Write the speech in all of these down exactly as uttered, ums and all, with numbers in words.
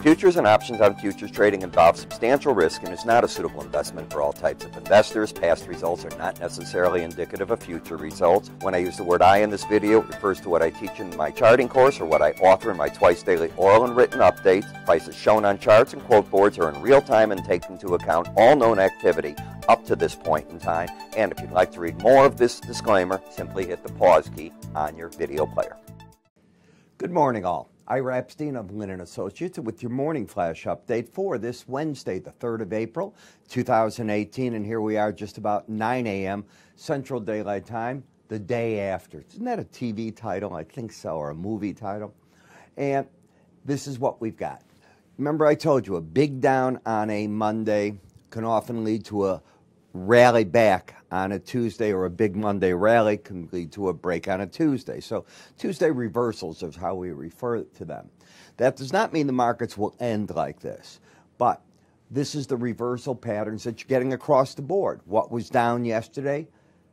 Futures and options on futures trading involve substantial risk and is not a suitable investment for all types of investors. Past results are not necessarily indicative of future results. When I use the word I in this video, it refers to what I teach in my charting course or what I author in my twice daily oral and written updates. Prices shown on charts and quote boards are in real time and take into account all known activity up to this point in time. And if you'd like to read more of this disclaimer, simply hit the pause key on your video player. Good morning, all. Ira Epstein of Linn Associates with your morning flash update for this Wednesday, the third of April, two thousand eighteen, and here we are just about nine A M Central Daylight Time, the day after. Isn't that a T V title? I think so, or a movie title. And this is what we've got. Remember I told you a big down on a Monday can often lead to a rally back on a Tuesday, or a big Monday rally can lead to a break on a Tuesday. So Tuesday reversals is how we refer to them. That does not mean the markets will end like this, but this is the reversal patterns that you're getting across the board. What was down yesterday,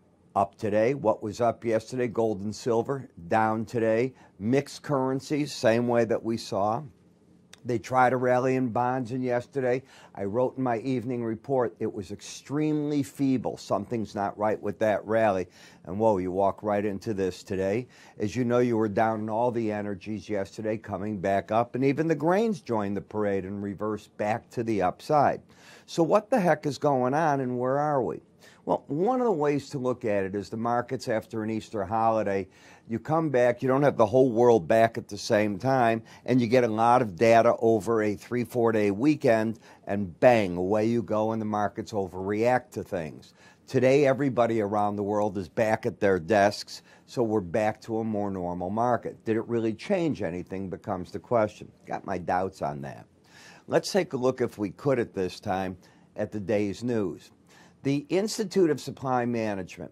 up today. What was up yesterday, gold and silver, down today. Mixed currencies, same way that we saw. They tried to rally in bonds, and yesterday I wrote in my evening report it was extremely feeble. Something's not right with that rally. And whoa, you walk right into this today. As you know, you were down in all the energies yesterday, coming back up, and even the grains joined the parade and reversed back to the upside. So what the heck is going on, and where are we? Well, one of the ways to look at it is the markets after an Easter holiday. You come back, you don't have the whole world back at the same time, and you get a lot of data over a three, four day weekend, and bang, away you go, and the markets overreact to things. Today, everybody around the world is back at their desks, so we're back to a more normal market. Did it really change anything becomes the question. Got my doubts on that. Let's take a look, if we could at this time, at the day's news. The Institute of Supply Management,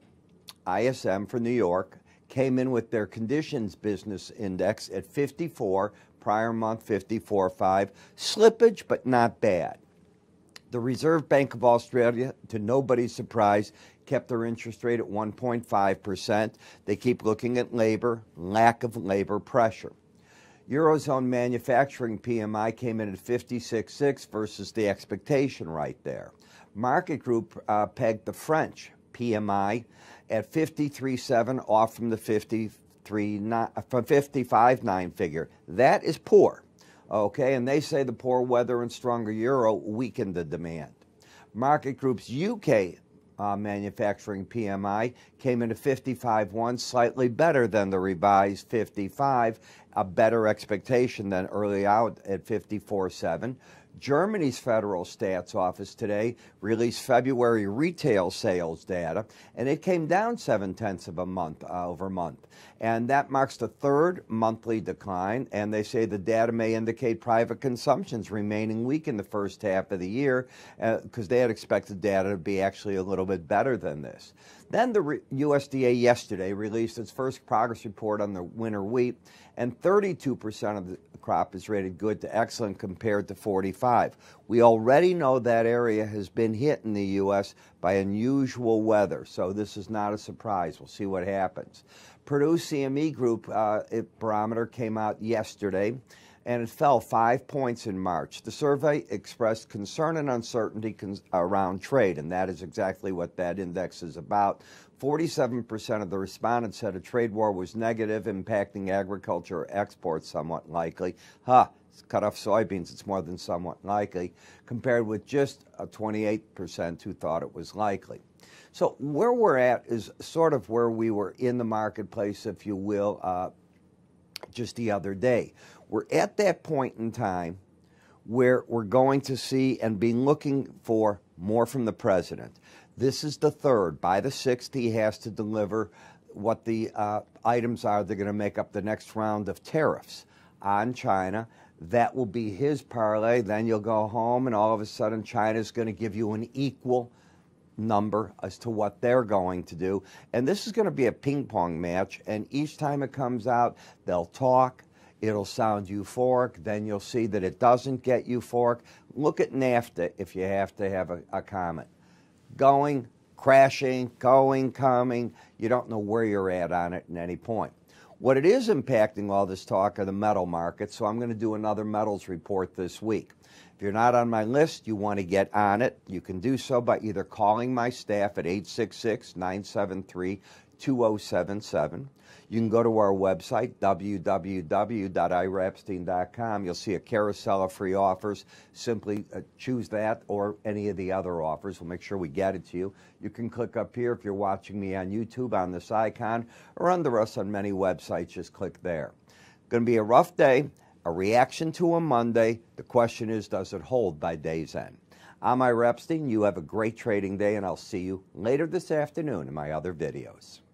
I S M for New York, came in with their conditions business index at fifty-four, prior month fifty-four point five. Slippage, but not bad. The Reserve Bank of Australia, to nobody's surprise, kept their interest rate at one point five percent. They keep looking at labor, lack of labor pressure. Eurozone manufacturing P M I came in at fifty-six point six versus the expectation right there. Market Group uh, pegged the French P M I at fifty-three point seven, off from the fifty-three, from fifty-five point nine figure. That is poor, okay? And they say the poor weather and stronger euro weakened the demand. Market Group's U K uh, manufacturing P M I came in at fifty-five point one, slightly better than the revised fifty-five, a better expectation than early out at fifty-four point seven. Germany's Federal Stats Office today released February retail sales data, and it came down seven-tenths of a month uh, over month. And that marks the third monthly decline, and they say the data may indicate private consumption's remaining weak in the first half of the year, because uh, they had expected data to be actually a little bit better than this. Then the U S D A yesterday released its first progress report on the winter wheat, and thirty-two percent of the crop is rated good to excellent compared to forty-five. We already know that area has been hit in the U S by unusual weather, so this is not a surprise. We'll see what happens. Purdue C M E Group uh, barometer came out yesterday, and it fell five points in March. The survey expressed concern and uncertainty con around trade, and that is exactly what that index is about. forty-seven percent of the respondents said a trade war was negative, impacting agriculture exports somewhat likely. Huh, it's cut off soybeans, it's more than somewhat likely, compared with just uh, twenty-eight percent who thought it was likely. So where we're at is sort of where we were in the marketplace, if you will, uh, just the other day. We're at that point in time where we're going to see and be looking for more from the president. This is the third. By the sixth, he has to deliver what the uh, items are that are going to make up the next round of tariffs on China. That will be his parlay. Then you'll go home, and all of a sudden China's going to give you an equal number as to what they're going to do. And this is going to be a ping-pong match, and each time it comes out, they'll talk. It'll sound euphoric. Then you'll see that it doesn't get euphoric. Look at NAFTA if you have to have a, a comment. Going, crashing, going, coming. You don't know where you're at on it at any point. What it is impacting all this talk are the metal markets, so I'm going to do another metals report this week. If you're not on my list, you want to get on it, you can do so by either calling my staff at eight six six, nine seven three, two zero seven seven. You can go to our website, w w w dot ira epstein dot com. You'll see a carousel of free offers. Simply uh, choose that or any of the other offers. We'll make sure we get it to you. You can click up here if you're watching me on YouTube on this icon, or under us on many websites. Just click there. Going to be a rough day, a reaction to a Monday. The question is, does it hold by day's end? I'm Ira Epstein. You have a great trading day, and I'll see you later this afternoon in my other videos.